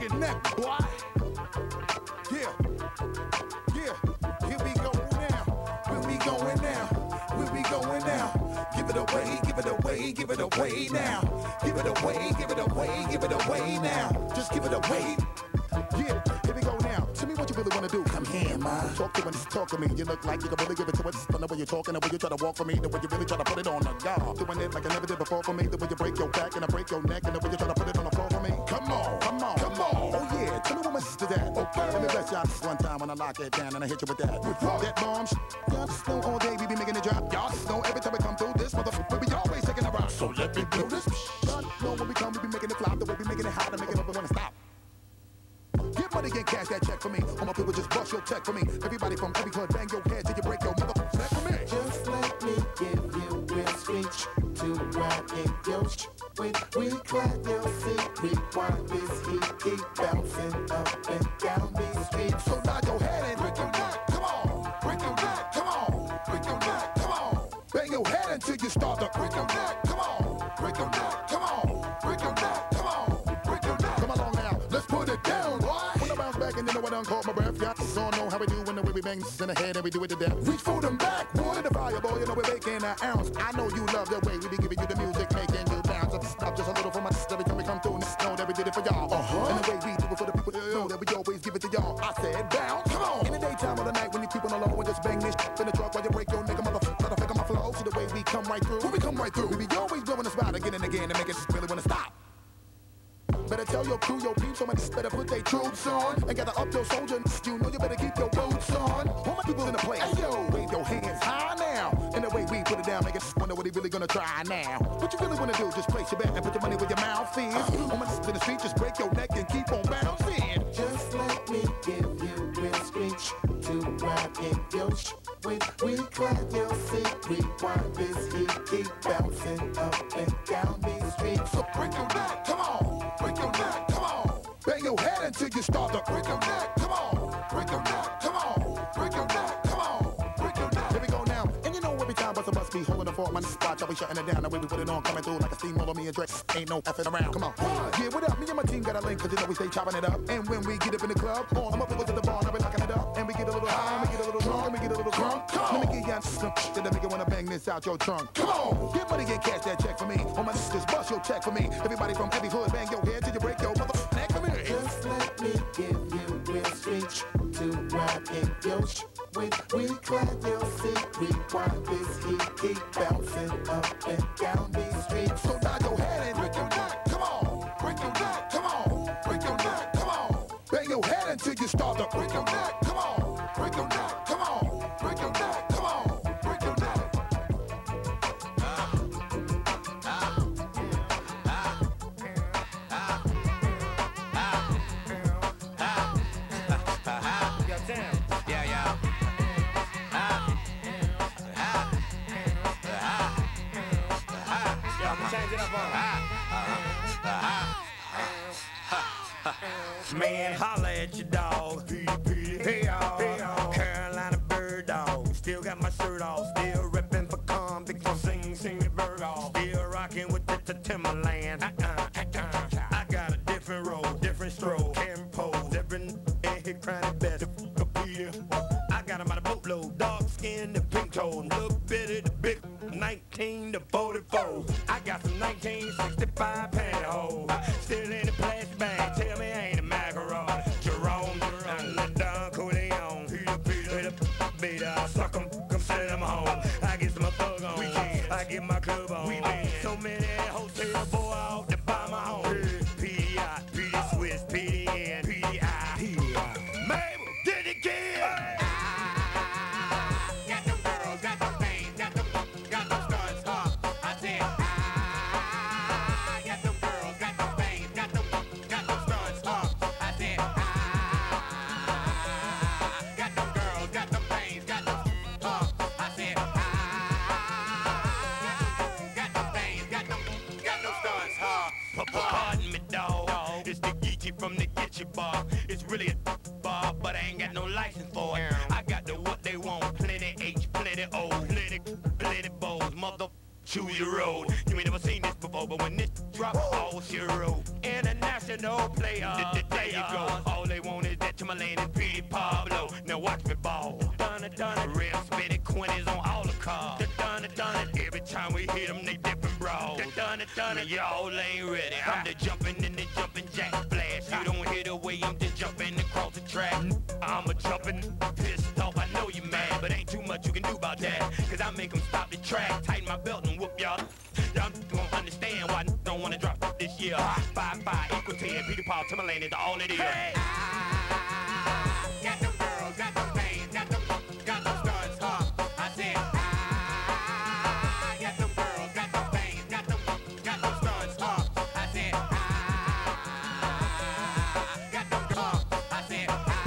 motherfucking neck, boy. Yeah, yeah, here we go now. Where we going now? Where we going now? Give it away, give it away, give it away now. Give it away, give it away, give it away now. Just give it away. Yeah, here we go now. Tell me what you really wanna do. Come here, man. Talk to me. You look like you can really give it to us. The way you're talking, the way you try to walk for me, the way you really try to put it on the guard. Doing it like I never did before for me. The way you break your back and I break your neck, and the way you try to put it on the floor for me. Come on, come on, come on. Oh yeah, tell me what my sister's at. Okay, let me bless y'all this one time when I lock it down and I hit you with that. That bomb y'all just know all day we be making it drop. Y'all just know every time we come through this motherfucker, we be always taking a rock. So let me do this. Y'all know when we come, we be making it flop. The way we making it hot and making it wanna stop. Get money and cash that check for me. All my people just bust your check for me. Everybody from every hood, bang your head till you break your motherfucking neck for me. Just let me give you real speech to ride in your when we clap your seat. Rewind this heat, keep bouncing up and down these streets. So nod your head and break your neck. Come on, break your neck. Come on, break your neck. Come on, bang your head until you start to break your neck. Come on, break your neck. Come on, break your neck. Come on, break your neck. Come along now, let's put it down, boy. When I bounce back and you know I done caught my breath. Y'all just don't know how we do when the way we bang this in the head and we do it to death. Reach for them back, water the fire, boy. You know we're making an ounce. I know you love the way we be giving you the music, making you bounce. Stop just a little for my sister every time we come through. And know that we did it for y'all. And the way we do it for the people, know that we always give it to y'all. I said bounce, come on. In the daytime or the night when you creeping along, we just bang this in the truck while you break your nigga motherfucker. Let I my flow. See the way we come right through. When we come right through, we be always blowing the spot again and again and make it just really wanna stop. Better tell your crew, your peeps, somebody better put their troops on. And gotta up your soldiers, you know you better keep your boots on. All my people in the place, hey yo, wave your hands high now. And the way we put it down, make it wonder what he really gonna try now. What you really wanna do, just place your bet and put your money where your mouth is. On my in the street, just break your neck and keep on bouncing. Just let me give you real speech to ride in your when we clap your seat. Rewind this heat, keep bouncing up and down these streets. So break your neck, come on. Break your neck, come on. Bang your head until you start to break your neck. Come on, break your neck, come on. Break your neck, come on. Break your neck. Here we go now. And you know every time bust a bus be holding the fort, my spot, y'all be shutting it down. The way we put it on, coming through like a steamroller. Me and Drake ain't no effing around. Come on. Yeah, what up? Me and my team got a link, cause you know we stay chopping it up. And when we get up in the club, all my people to the bar, now we locking it up. And we get a little high, and we get a little drunk, and we get a little drunk. Let me get y'all some shit that make you wanna bang this out your trunk. Come on, get money and cash that check for me. All my sisters bust your check for me. Everybody from every hood, bang your head till you break your motherfucking neck for me. Just let me give you real speech to ride in your when we clap your seat. Rewind this heat, keep bouncing up and down these streets. So nod your head and break your neck. Come on, break your neck. Come on, break your neck. Come on, bang your head until you start to break your neck. Come on, break your neck. Come on, break your neck. Come on, break your neck. Man, holla at your dog. Hey y'all, Carolina bird dog. Still got my shirt off, still reppin' for convict for sing the bird off. Still rockin' with the Timberland. I got a different role, different stroke, different pose, different here crying at best. I got him out of boatload, dark skin, the pink toe, little bit of the big 19 to 44. I got some 1965 pantyhose, still in the plastic bag. Tell me I ain't a mackerel. Jerome, the Don Corleone, Peter, I suck 'em, come send 'em home. I get some thug on, I get my club on. So many hotel boy out to buy my home. PDI, PD Swiss, PDN, PDI. Mabel, did it again. Got them girls, got them things, got them studs, I said, got them girls, got them things, got them studs, I said, got them girls, got them things, got them, I said, got them things, got them studs, Pardon me, dog. It's the Geechee from the Geechee bar. It's really a bar, but I ain't got no license for it. I got the what they want. Plenty H, plenty O, plenty bows. Mother choose your road. You ain't never seen this before, but when this drop, all she wrote. International player, there you go. All they want is that Timberland and Petey Pablo. Now watch me ball. Done it, real spitty 20s on all the cars. Done it. Every time we hit them, they dipping broad. Done it, y'all ain't ready. I'm the jumping and the jumping jack flash. You don't hit away, I'm just jumping across the track. I'm a jumping, pissed off, I know you mad, but ain't too much you can do about that. Cause I make them stop the track, tighten my belt and whoop y'all. Y'all don't understand why I don't wanna drop this year. 5-5 equal 10, Petey Paul, Timberland is all it is. Hey! Got them girls, got them things, got them studs, huh? I said, got them girls, got them things, got them studs, huh? I said, got them girls, I said,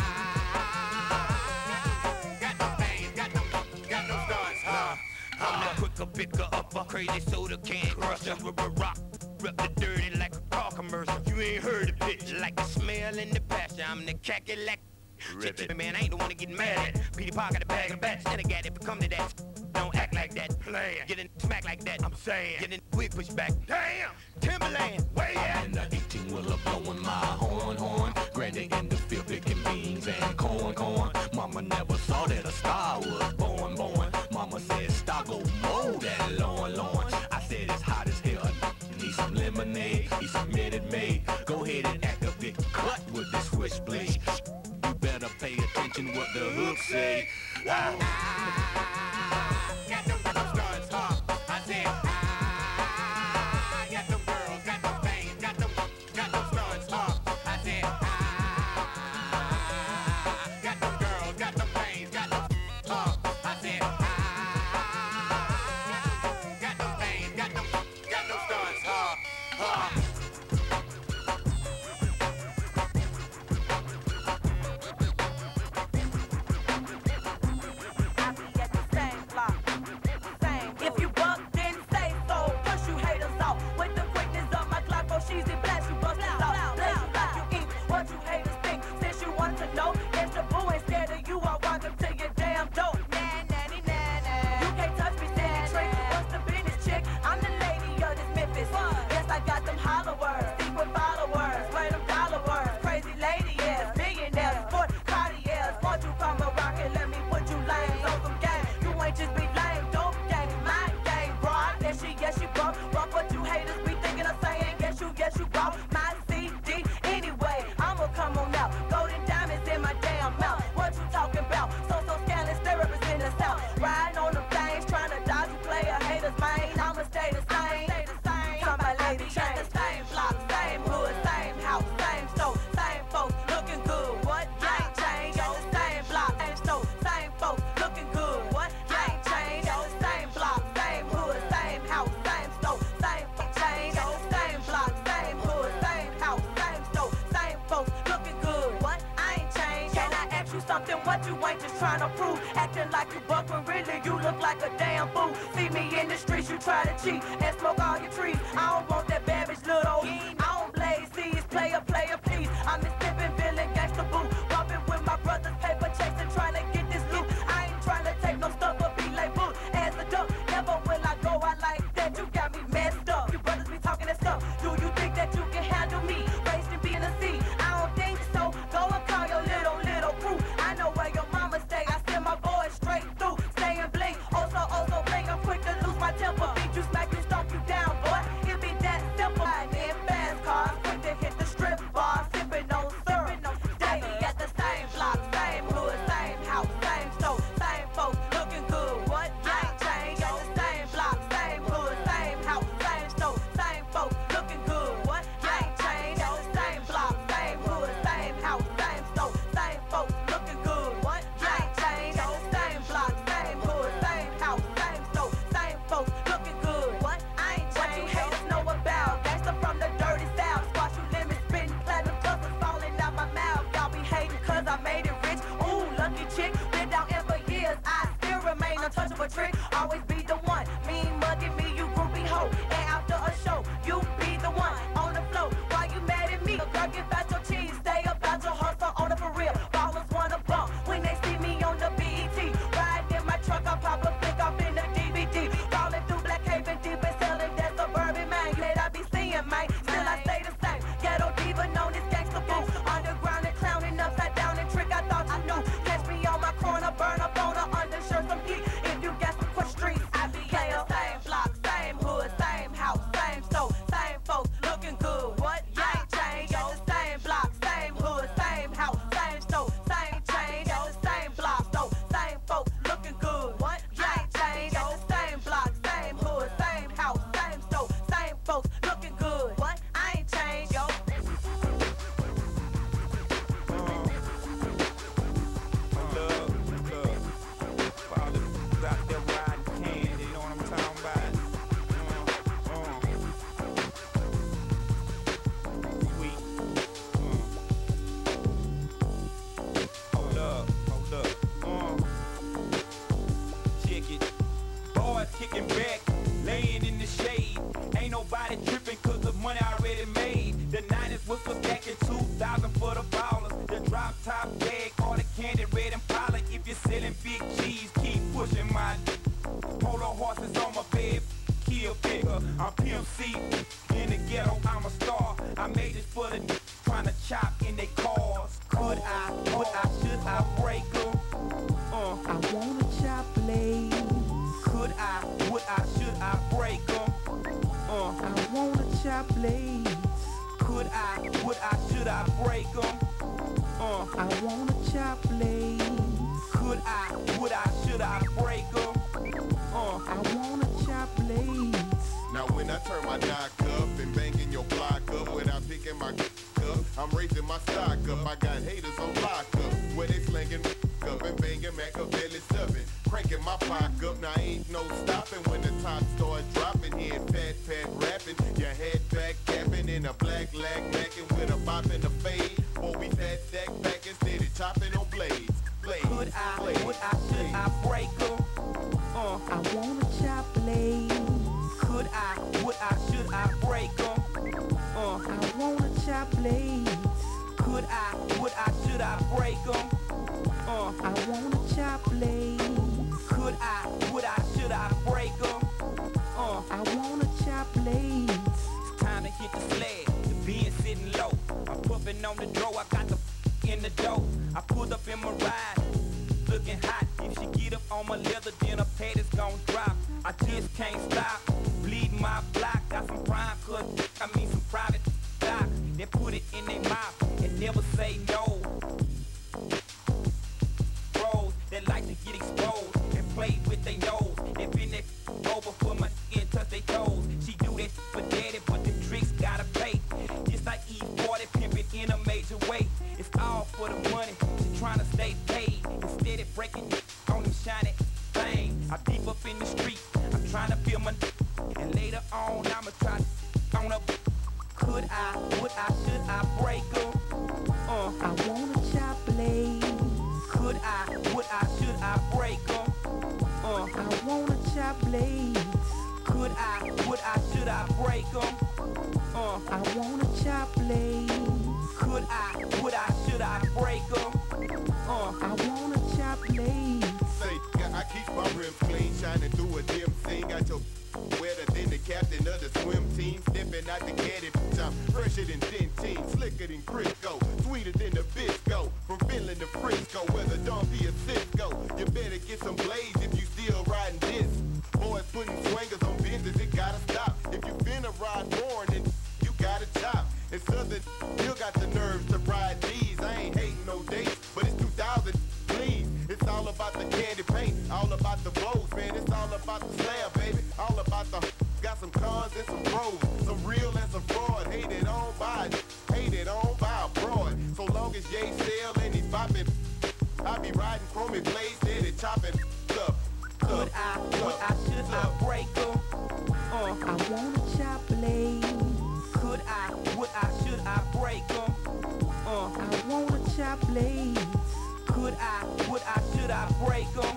got them things, got them studs, huh? I'm the quicker picker up a crazy soda can crusher. Rock, rip the dirty like a car commercial. You ain't heard the pitch like the smell in the pasture. I'm the cackalack. Rip it, man, I ain't the one to get mad at. Petey Paul got a bag of bats, and I got it. If it come to that, don't act like that. Playin', get in smack like that. I'm saying, get in wig push back. Damn, Timberland, where you at? In the 18-wheeler blowing my horn. Granny in the field picking beans and corn. Mama never saw that a star was born. Mama said star go mold that lawn. I said it's hot as hell. Need some lemonade. He submitted me. Go ahead and act a bit cut with this switchblade. You better pay attention what the hook say. Got them studs, huh? I said, got them girls, got them things, got them studs, huh? I said, got them girls, got them things, got them, huh? I said, got them things, got them studs, huh? If you buck, then say so. Push you haters off with the quickness of my Glock. Oh, she's in blast, you bust it out. Blaze you like you eat what you haters think. Since you want to know, there's the boo ain't scared of you. I'll walk up to your damn door. You can't touch me, stand trick. What's the business, chick? I'm the lady of this Memphis. Yes, I got them hollow words, secret followers, where them dollar words. Crazy lady, yes, millionaires, sport Cartiers. Won't you come around and let me put you lanes on some game? You ain't just be lame, dope game, my game, broad. Yes, you bump what you haters be thinking of saying. Yes, you bought my CD. Anyway, I'ma come on now. Golden diamonds in my damn mouth. What you talking about? So scandalous, they represent the South. Riding on them things, trying to dodge you player haters, man. I'ma stay the same. Come by lady, change the same block, same hood, same house, same store, same folks, looking good. What? I ain't changed. The same block, same store, same folks, looking good. What? I ain't changed. The same block, same hood, same house, same store, same change. The same block, same hood, same house, same store, same folks, looking good. What? I ain't changed. Can I ask you something? What you ain't just trying to prove? Acting like you buck when really you look like a damn fool. See me in the streets, you try to cheat and smoke all your trees. I don't want that babbage little. I don't blaze seeds, player, please. I'm Miss Pippin, villain, gangsta boo. Bumping with my brothers, paper chasing, trying to get this loot. I ain't trying to take no stuff but be like boo. As a duck, never will I go out like that. You got me messed up. You brothers be talking that stuff. Do you think that you can handle me? Raised in being a C. I don't think so. Go and call your little crew. I know where your mama stay. I send my boys straight through. Staying blink. Also blink. I'm quick to lose my temper. Beat you, smack you, stomp you down, boy. It be down. still bigger. I'm Pimp C, in the ghetto, I'm a star. I made this for the trying to chop in their cars. Could I, would I, should I break them? I wanna chop blades. Could I, would I, should I break them? I wanna chop blades. Could I, would I, should I break them? I wanna chop blades. Could I, would I, should I break them? I wanna chop blades. Now when I turn my knock up and banging your block up without picking my up, I'm raising my stock up. I got haters on lock up where they slanging up and banging Machiavelli stuffing, cranking my pock up. Now ain't no stopping when the top start dropping. Here fat rapping, your head back capping in a black lag macking with a bop in the fade. Or we fat stack back instead of chopping on blades. Could I, would I, should I break them? I wanna chop blades. Could I, would I, should I break them? I wanna chop blades. Could I, would I, should I break them? I wanna chop blades. Could I, would I, should I break them? I wanna chop blades. It's time to hit the sled, the being sitting low. I'm puffing on the draw, I got the in the dough. I pulled up in my ride, looking hot. If she get up on my leather, then her panties gon' drop. I just can't stop, bleeding my block. Got some prime cut, I mean some private stock. They put it in their mouth and never say no. Bros that like to get exposed and play with their nose. They been that over for my skin, touch their toes. She do that for daddy, but the tricks gotta pay. Just like E40 pimping in a major way. It's all for the money, she tryna stay paid. Instead of breaking on them shiny things. I deep up in the street, I'm tryna feel my and later on I'ma try on up. Could I, would I, should I break them? I wanna chop blades. Could I, would I, should I break them? I wanna chop blades. Could I, would I, should I break them? I wanna chop blades. Could I, would I, should I break them? I wanna chop blades. Say, I keep my rims clean, shining through a dim scene. Got your wetter than the captain of the swim team. Stepping out to get it, I'm fresher than Denteen, slicker than Crisco, sweeter than the Bisco. From Finland to Frisco, whether Don be a Cisco. You better get some blades if you still riding this. Boys putting swingers on business, it gotta stop. If you finna ride foreign, then you gotta chop. And Southern, you got the nerves to ride these. I ain't hating no dates, but it's 2000, please. It's all about the candy paint, all about the blows, man. It's all about the slab, baby. All about the got some cons and some pros, some real and some fraud. Hated on by a broad. So long as Jay sell and he's bopping, I be riding chromey blades, steady chopping up. Could I, would I, should I break them? I wanna chop blades. Could I, would I, should I break them? I wanna chop blades. Could I, would I, should I break them?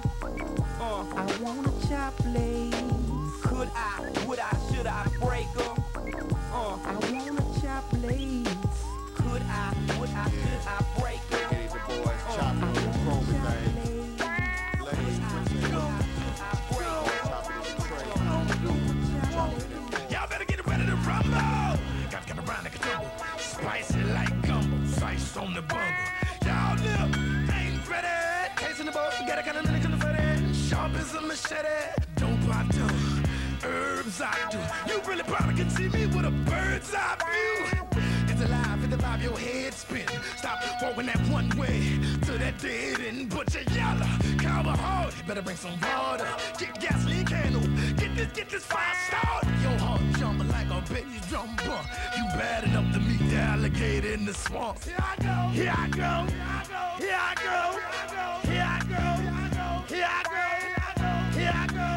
I wanna chop blades. Could I, would I, should I break them? I wanna chop blades. Could I, would I, should I break them? Hey, the boys chopping on the chromey thing. Ladies, Y'all better get ready to rumble. Got to get around the tumble. Spicy like gumbo. Spice on the bungle. Y'all live, ain't ready. Tasting the boat, got a kind of lyrics in the fatty. Sharp as a machete. Dope I do, herbs I do. You really probably can see me with a bird's eye view. It's alive, it's alive, your head spin. Stop walking that one way to that dead end. Put your yellow, cover hard. Better bring some water, get gasoline candle. Get this fire started. Your heart jumping like a baby drum bump. You bad enough to meet the alligator in the swamp. Here I go, here I go, here I go, here I go, here I go, here I go,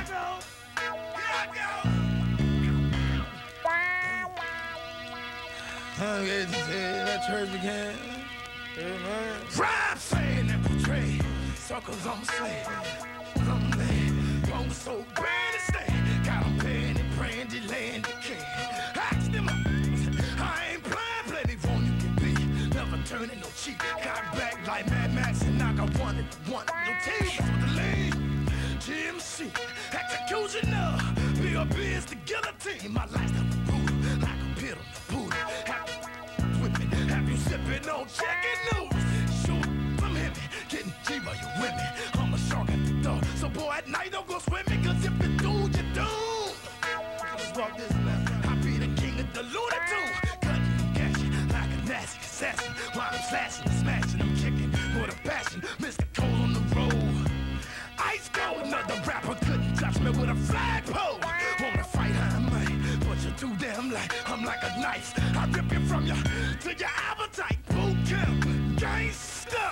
here I go. That church again. Rhyme saying and portray suckers on the slave. Bones so bad to stay. Got them paying and praying, delaying decay. Ask them up. I ain't playing, plenty phone you can be. Never turning no cheek. Cock back like Mad Max and knock out one and one. No team, that's what the lane. GMC, executioner. Be a biz it's the guillotine. My lifestyle is brutal, like a pit on the poodle. With me, have you sipping on chicken noodles? Shoot from him, getting G while you with me. I'm a shark at the door, so boy at night don't go swimming, cause if you do, you do. Just walk this left. I be the king of the Looney Tunes, cutting and cashing like a nasty assassin. While I'm slashing and smashing, I'm kicking for the passion. Mr. Cole on the road. Ice cold, another rapper couldn't touch me with a flagpole. Wanna fight, I might, but you're too damn light. I'm like a knife, I rip you from your to your appetite. Boot camp, gangster.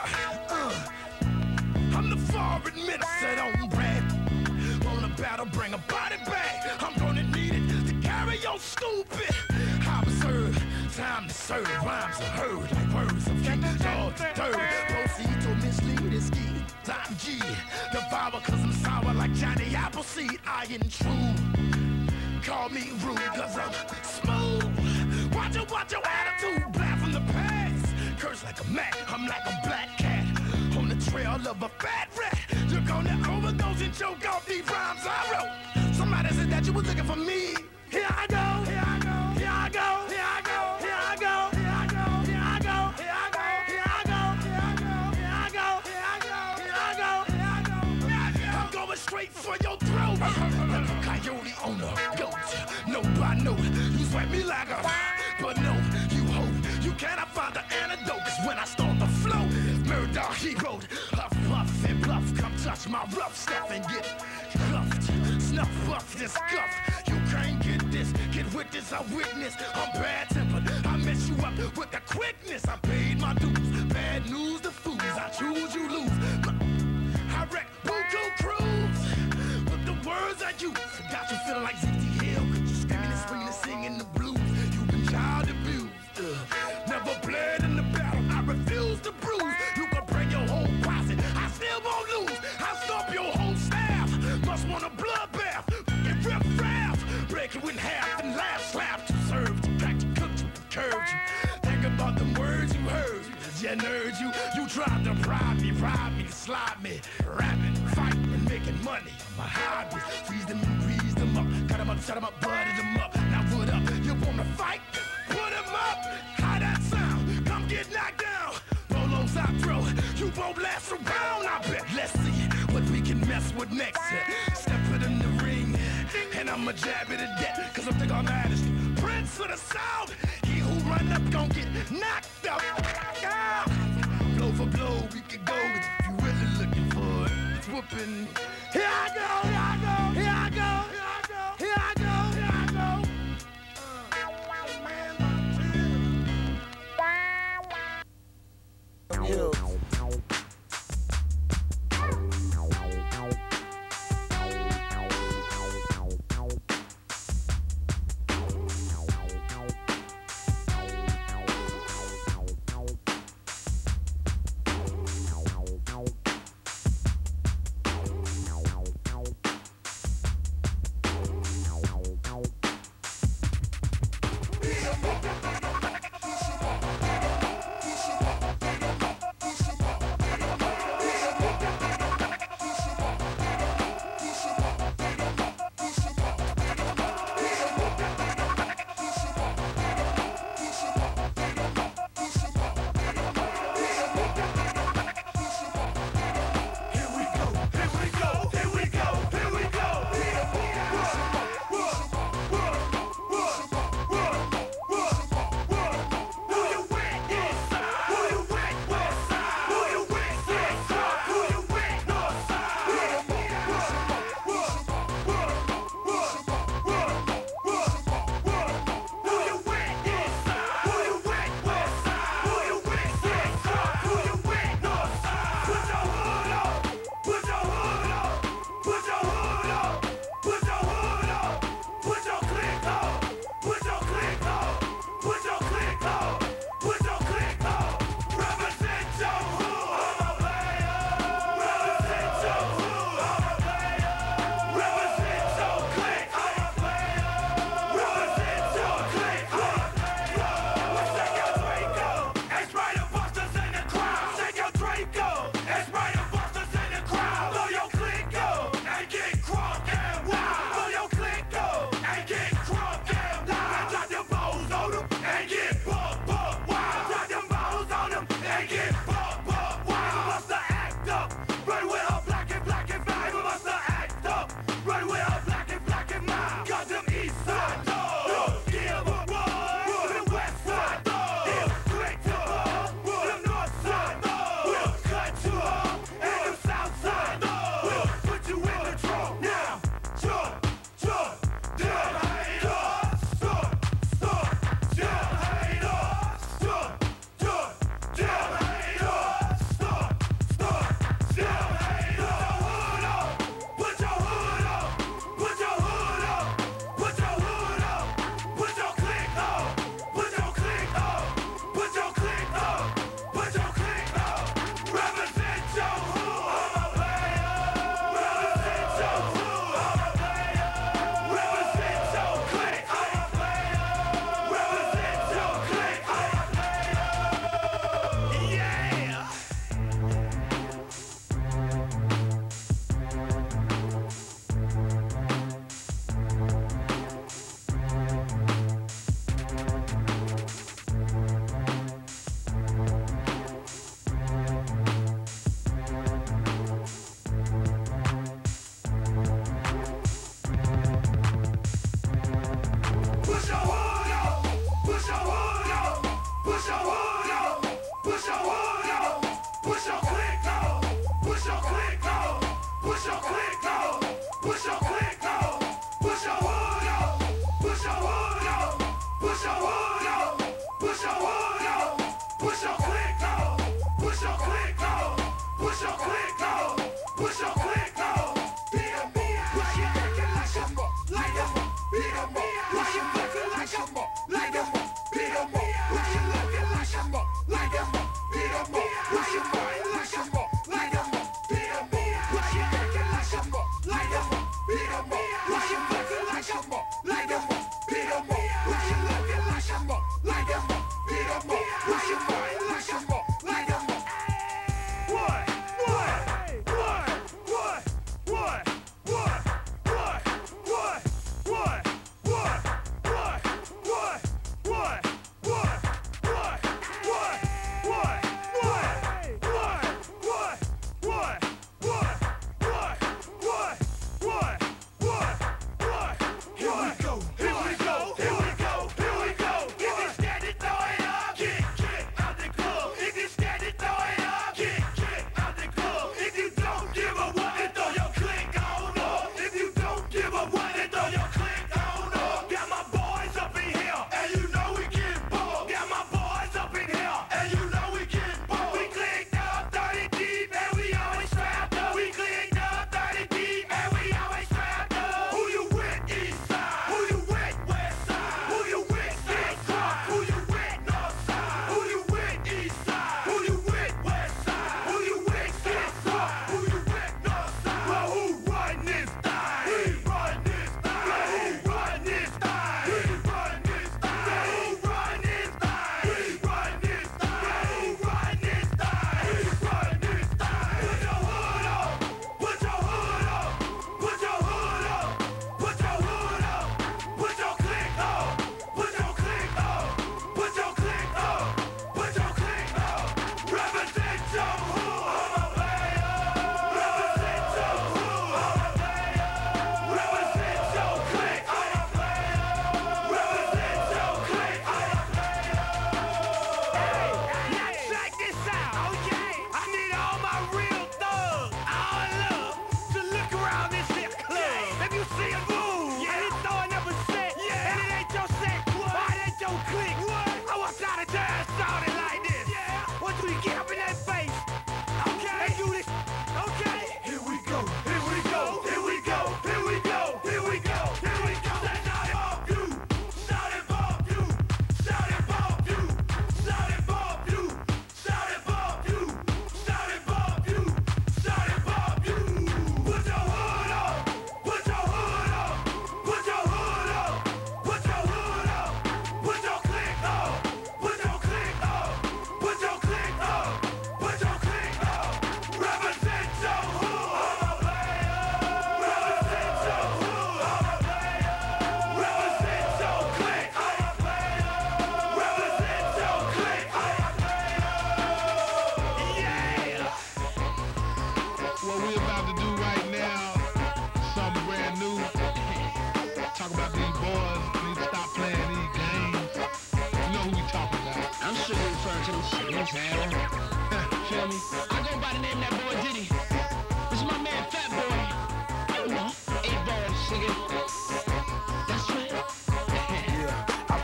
I'm the foreign minister, don't brag. On a battle, bring a body bag. I'm gonna need it to carry your stupid. I observe, time to serve. Rhymes are heard like words of king. Dog to third, proceed to mislead and ski. Time G, devour cause I'm sour like Johnny Appleseed. I intrude, call me rude cause I'm smooth. Watch your attitude, black from the past. Curse like a Mac, I'm like a black cat on the trail of a fat rat. You're gonna overdose and choke off these rhymes I wrote. Somebody said that you was looking for me. Here I go, here I go, here I go, here I go, here I go, here I go, here I go, here I go, here I go, here I go, here I go, here I go, here I go, here I go. I'm going straight for your throat. Like a coyote on a goat. No, I know you sweat me like a, but no, you hope you cannot find the antidote. Cause when I start to flow, murder he wrote. Huff, puff, and bluff. Come touch my rough stuff and get cuffed. Snuff, buff, this scuff. You can't get this, get with this, I witness. I'm bad tempered, I mess you up with the quickness. I paid my dues, bad news to fools. I choose, you lose. I wreck Buku Cruise with the words I use. Got you feeling like ZT Hill, cause you screaming and screaming, singing the blues. You've been child abused, never bled in the battle. I refuse to bruise. You can bring your whole posse, I still won't lose. I stomp your whole staff, must want a bloodbath. Get riff raff, break you in half and laugh, slap to serve you, cracked you, cooked you, curved you. Think about the words you heard, you nerds, you tried to bribe me, slide me, rapping, fighting, and making money. My hobbies, freeze them and grease them up, cut them up, shut them up, butted them up. Now what up? You wanna fight? Put them up. How that sound? Come get knocked down. Rolos I throw, you won't last around. I bet. Let's see what we can mess with next. Step it in the ring, and I'ma jab it to death. Cause I'm thinking I'm majesty, prince of the sound. He who run up gon' get knocked up. Blow for blow, we can go if you really looking for it. It's whooping. Here I go, here I go, here I go, here I go, here I go, here I go. Hills.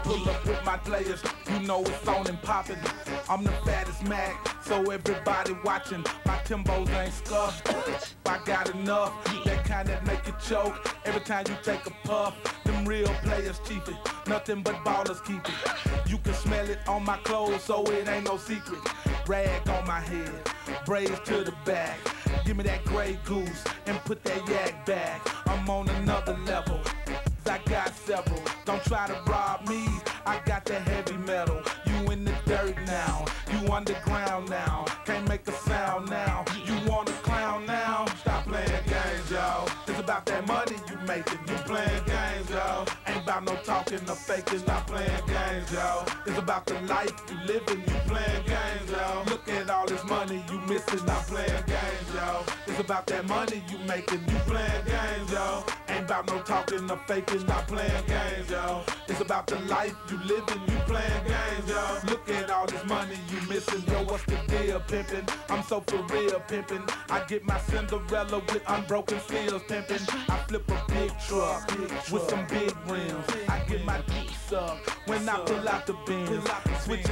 pull up with my players, you know it's on and poppin'. I'm the fattest Mac, so everybody watching. My Timbos ain't scuffed, I got enough. That kind that make you choke every time you take a puff. Them real players keep it, nothing but ballers keep it. You can smell it on my clothes, so it ain't no secret. Rag on my head, braids to the back. Give me that Grey Goose and put that yak back. I'm on another level, I got several. Don't try to rob me, I got the heavy metal. You in the dirt now, you underground now. Can't make a sound now, you want a clown now. Stop playing games, y'all. It's about that money you making. You playing games, y'all. Ain't about no talking or faking. Stop playing games, y'all. It's about the life you living. You playing games, y'all. Look at all this money you missing. Stop playing games, y'all. It's about that money you making. You playing games, y'all. Ain't about no talking or faking. Stop playing games, y'all. It's about the life you living. You playing games, y'all. Look at all this money you missing. Yo, what's the deal, pimpin'? I'm so for real, pimpin'. I get my Cinderella with unbroken seals, pimpin'. I flip a big truck with some big rims. I get my deep sucked when I pull out the bins. Switching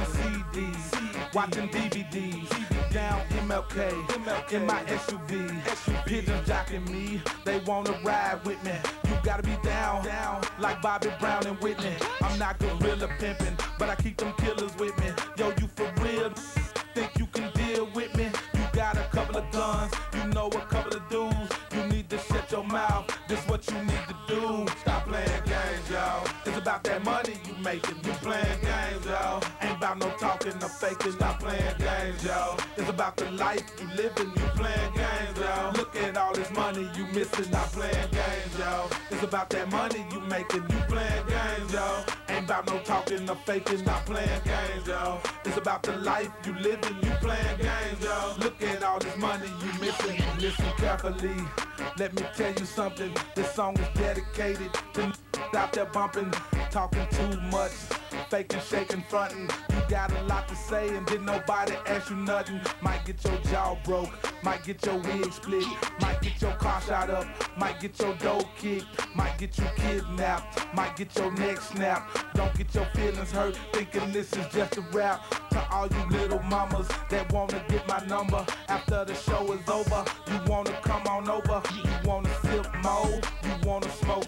CDs, watching DVDs. Down MLK in my SUV. Pigeons jocking me, they wanna ride with me. You gotta be down like Bobby Brown and Whitney. I'm not gorilla pimpin', but I keep them killers with me. Yo, you for real? Think you can deal with me? You got a couple of guns, you know a couple of dudes. You need to shut your mouth, this what you need to do. Stop playing games, y'all. It's about that money you making. You playing games, y'all. Ain't about no talking or faking. Stop playing games, y'all. It's about the life you living. You playing games, y'all. Look at all this money you missing. Stop playing games, y'all. It's about that money you making. You playing games, y'all. Ain't about no talking or faking. Stop playing games, y'all. It's about the life you living. You playing games, y'all. Look at all this money you missing. Listen carefully. Let me tell you something. This song is dedicated to out there bumping, talking too much, faking, shaking, fronting. You got a lot to say and didn't nobody ask you nothing. Might get your jaw broke, might get your wig split, might get your car shot up, might get your dough kicked, might get you kidnapped, might get your neck snapped. Don't get your feelings hurt thinking this is just a rap. To all you little mamas that wanna get my number after the show is over, you wanna come on over, you wanna sip more, you wanna smoke.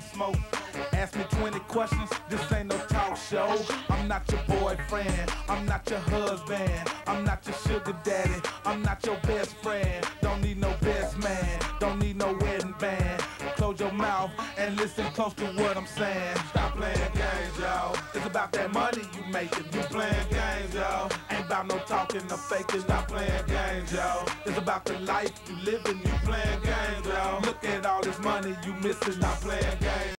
Ask me 20 questions, this ain't no talk show. I'm not your boyfriend, I'm not your husband, I'm not your sugar daddy, I'm not your best friend. Don't need no best man, don't need no wedding band. Close your mouth and listen close to what I'm saying. Stop playing games, y'all. It's about that money you making. You playing games, y'all. Ain't about no talking or faking. Stop playing games, y'all. It's about the life you living. You playing games, y'all. Look at all this money you missing. Stop playing games.